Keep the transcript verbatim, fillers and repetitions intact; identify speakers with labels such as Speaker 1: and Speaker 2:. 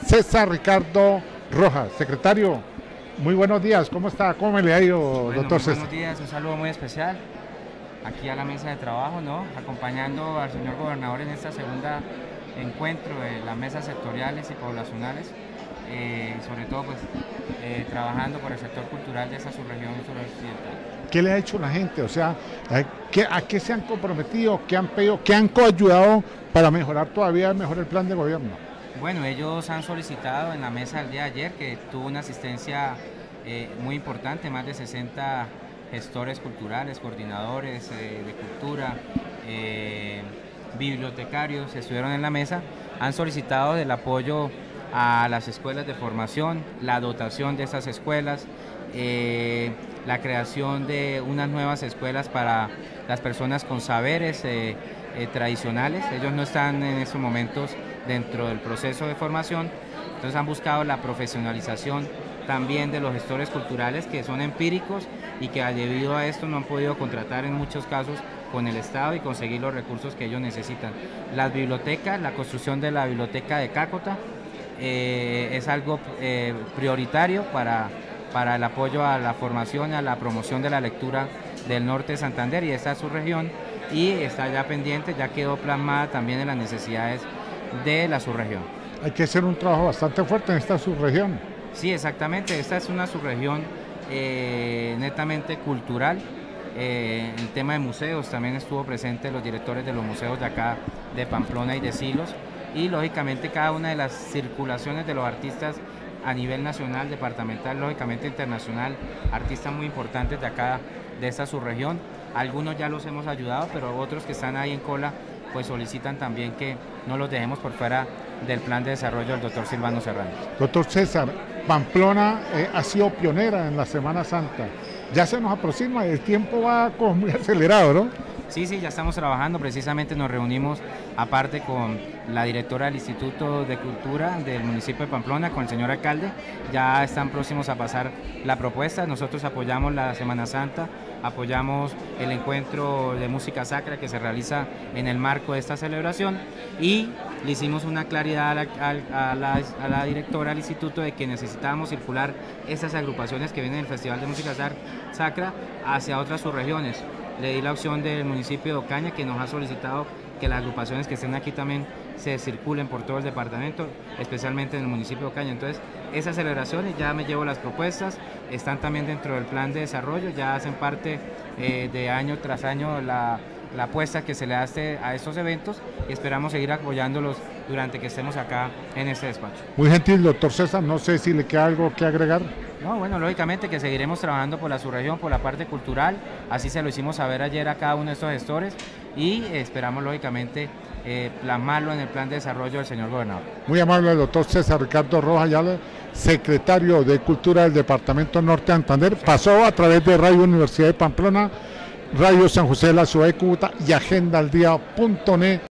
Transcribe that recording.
Speaker 1: César Ricardo Rojas. Secretario, muy buenos días, ¿cómo está? ¿Cómo me le ha ido,
Speaker 2: Bueno,
Speaker 1: doctor
Speaker 2: muy
Speaker 1: César?
Speaker 2: buenos días, un saludo muy especial aquí a la mesa de trabajo, ¿no? Acompañando al señor gobernador en esta segunda encuentro de las mesas sectoriales y poblacionales, eh, sobre todo pues eh, trabajando por el sector cultural de esta subregión suroccidental.
Speaker 1: ¿Qué le ha hecho la gente? O sea, ¿a qué, a qué se han comprometido? ¿Qué han pedido? ¿Qué han coayudado para mejorar todavía mejor el plan de gobierno?
Speaker 2: Bueno, ellos han solicitado en la mesa el día de ayer, que tuvo una asistencia eh, muy importante, más de sesenta gestores culturales, coordinadores eh, de cultura, eh, bibliotecarios estuvieron en la mesa, han solicitado el apoyo a las escuelas de formación, la dotación de esas escuelas, eh, la creación de unas nuevas escuelas para las personas con saberes eh, eh, tradicionales. Ellos no están en estos momentos dentro del proceso de formación, entonces han buscado la profesionalización también de los gestores culturales, que son empíricos y que debido a esto no han podido contratar en muchos casos con el Estado y conseguir los recursos que ellos necesitan. Las bibliotecas, la construcción de la biblioteca de Cácota eh, es algo eh, prioritario para, para el apoyo a la formación y a la promoción de la lectura del norte de Santander, y esta es su región, y está ya pendiente, ya quedó plasmada también en las necesidades de la subregión.
Speaker 1: Hay que hacer un trabajo bastante fuerte en esta subregión.
Speaker 2: Sí, exactamente, esta es una subregión eh, netamente cultural. Eh, el tema de museos también estuvo presente los directores de los museos de acá, de Pamplona y de Silos, y lógicamente cada una de las circulaciones de los artistas a nivel nacional, departamental, lógicamente internacional, artistas muy importantes de acá, de esta subregión. Algunos ya los hemos ayudado, pero otros que están ahí en cola pues solicitan también que no los dejemos por fuera del plan de desarrollo del doctor Silvano Serrano.
Speaker 1: Doctor César, Pamplona eh, ha sido pionera en la Semana Santa. Ya se nos aproxima, el tiempo va como muy acelerado, ¿no?
Speaker 2: Sí, sí, ya estamos trabajando, precisamente nos reunimos aparte con la directora del Instituto de Cultura del municipio de Pamplona, con el señor alcalde, ya están próximos a pasar la propuesta. Nosotros apoyamos la Semana Santa, apoyamos el encuentro de música sacra que se realiza en el marco de esta celebración, y le hicimos una claridad a la, a, a la, a la directora del instituto de que necesitábamos circular esas agrupaciones que vienen del Festival de Música Sacra hacia otras subregiones. Le di la opción del municipio de Ocaña, que nos ha solicitado que las agrupaciones que estén aquí también se circulen por todo el departamento, especialmente en el municipio de Ocaña. Entonces, esas celebraciones ya me llevo las propuestas, están también dentro del plan de desarrollo, ya hacen parte eh, de año tras año la, la apuesta que se le hace a estos eventos, y esperamos seguir apoyándolos durante que estemos acá en este despacho.
Speaker 1: Muy gentil, doctor César, no sé si le queda algo que agregar.
Speaker 2: No, bueno, lógicamente que seguiremos trabajando por la subregión, por la parte cultural, así se lo hicimos saber ayer a cada uno de estos gestores, y esperamos lógicamente eh, plasmarlo en el plan de desarrollo del señor gobernador.
Speaker 1: Muy amable el doctor César Ricardo Rojas, ya secretario de Cultura del Departamento Norte de Santander, pasó a través de Radio Universidad de Pamplona, Radio San José de la Ciudad de Cúcuta y Agenda al Día punto net.